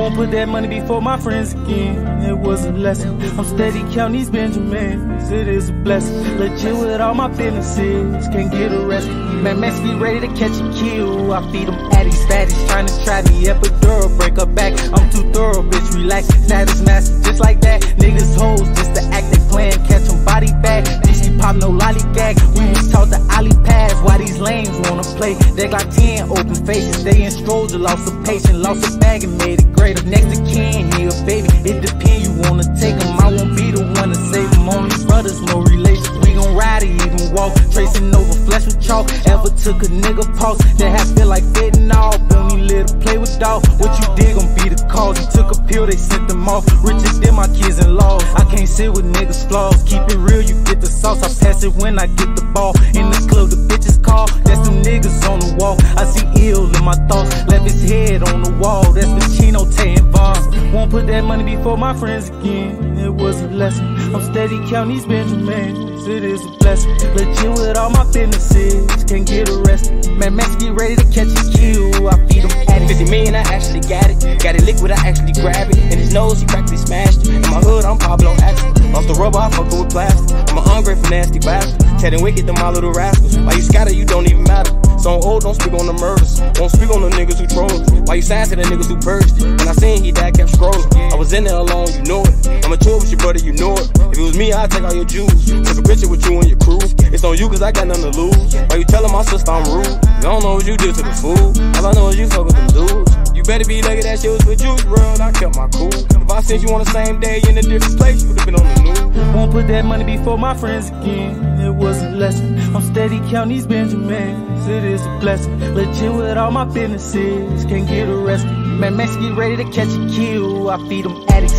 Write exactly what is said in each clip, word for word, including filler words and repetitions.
Won't put that money before my friends again. It was a lesson. I'm steady counting these Benjamins. It is a blessing. Legit with all my businesses. Can't get arrested. Man, Max be ready to catch a kill. I feed them Addys, Baddies, trying to try the epidural. Break her back. I'm too thorough, bitch. Relax. Status master, just like that. Niggas hoes just to act they playing. Catch them body bag. Deeski pop no lollygag. We was taught the ollie pass. Why these lames wanna play? They got ten open faces. They in strolls, lost a patient, lost a bag and made it greater. Next to kin, he a baby. It depends, you wanna take him. I won't be the one to save him. Only brothers, no relation. We gon' ride or even walk. Tracing over flesh with chalk. Ever took a nigga pulse that had feel like fitting off. Only little play with dog. What you did gon' be the cause. You took a pill, they sent them off. Richer than my kids in law. I can't sit with niggas flaws. Keep it real, you get the sauce. I pass it when I get the ball. In the club, the bitches call. That's them niggas on the wall. I see ill in my thoughts. Left his head on the wall. That's Pacino, Tay and Vaughn. Won't put that money before my friends again. It was a lesson. I'm steady counting these Benjamins. It is a blessing. Legit with all my businesses. Can't get arrested. Man, Max be ready to catch a kill. I feed them Addys. fifty million, I actually got it. Got it liquid, I actually grab it. In his nose, he practically smashed it. In my hood, I'm Pablo Axel. Off the rubber, I fuck it with plastic. I'm an ungrateful, nasty bastard. Telling wicked to my little rascals. Why you scatter, you don't even matter. So I'm old, don't speak on the murders. Won't speak on the niggas who trolled us. Why you sign to the niggas who purged it? When I seen he died, kept scrolling. I was in there alone, you know it. I'm a tour with your brother, you know it. If it was me, I'd take all your jewels. Took a picture with you and your crew. It's on you cause I got nothing to lose. Why you telling my sister I'm rude? I don't know what you did to the fool. All I know is you fuck with them dudes. You better be lucky that shit was for Juice world. I kept my cool. If I sent you on the same day in a different place, you would've been on the news. Won't put that money before my friends again. It was a lesson. I'm steady counting these Benjamins. It is a blessing. Legit with all my businesses. Can't get arrested. Man, Max get ready to catch a kill. I feed them Addys.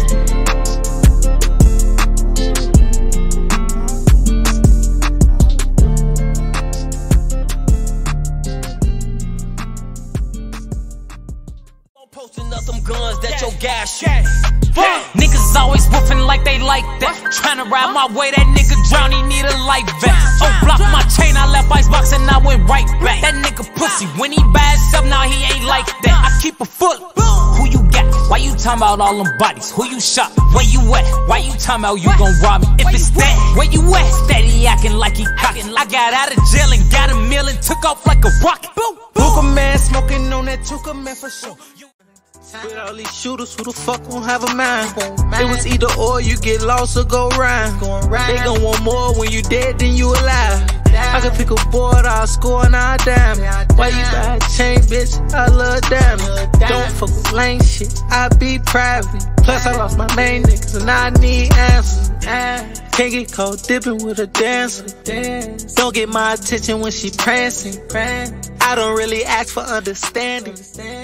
Posting up them guns that your gas shoot. Niggas always woofing like they like that. Tryna ride my way, that nigga drown, he need a life vest. Oh, block my chain, I left icebox and I went right back. That nigga pussy, when he bad stuff, now he ain't like that. I keep a foot. Who you got? Why you talking about all them bodies? Who you shot? Where you at? Why you talking about you gon' rob me? If it's that, where you at? Steady acting like he cockin'. I got out of jail and got a meal and took off like a rocket. Booka man smoking on that Tuka man for sure. With all these shooters, who the fuck won't have a mind? It was either or, you get lost or go round. They gon' want more when you dead than you alive. I can pick a board, I'll score and I'll dime. Why you buy a chain, bitch? I love diamond. Don't fuck with lame shit, I be private. Plus I lost my main niggas and I need answers. Can't get caught dipping with a dancer. Don't get my attention when she prancing. I don't really ask for understanding.